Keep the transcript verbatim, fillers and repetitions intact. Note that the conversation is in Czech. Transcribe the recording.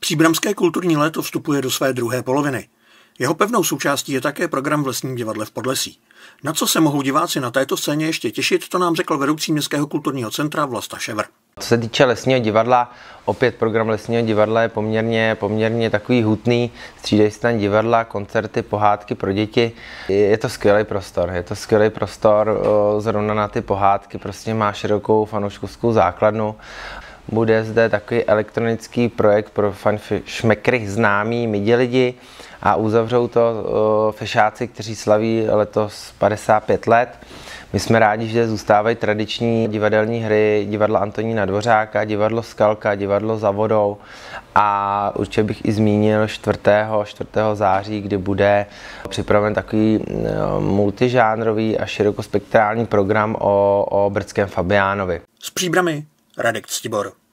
Příbramské kulturní léto vstupuje do své druhé poloviny. Jeho pevnou součástí je také program v Lesním divadle v Podlesí. Na co se mohou diváci na této scéně ještě těšit, to nám řekl vedoucí Městského kulturního centra Vlasta Ševr. Co se týče Lesního divadla, opět program Lesního divadla je poměrně, poměrně takový hutný. Střídají se tam divadla, koncerty, pohádky pro děti. Je to skvělý prostor, je to skvělý prostor, zrovna na ty pohádky, prostě má širokou fanouškovskou základnu. Bude zde takový elektronický projekt pro fanšmekry známí midi lidi a uzavřou to fešáci, kteří slaví letos padesát pět let. My jsme rádi, že zůstávají tradiční divadelní hry divadla Antonína Dvořáka, divadlo Skalka, divadlo Za vodou a určitě bych i zmínil čtvrtého září, kdy bude připraven takový multižánrový a širokospektrální program o, o brdském Fabiánovi. Z Příbramy Radek Ctibor.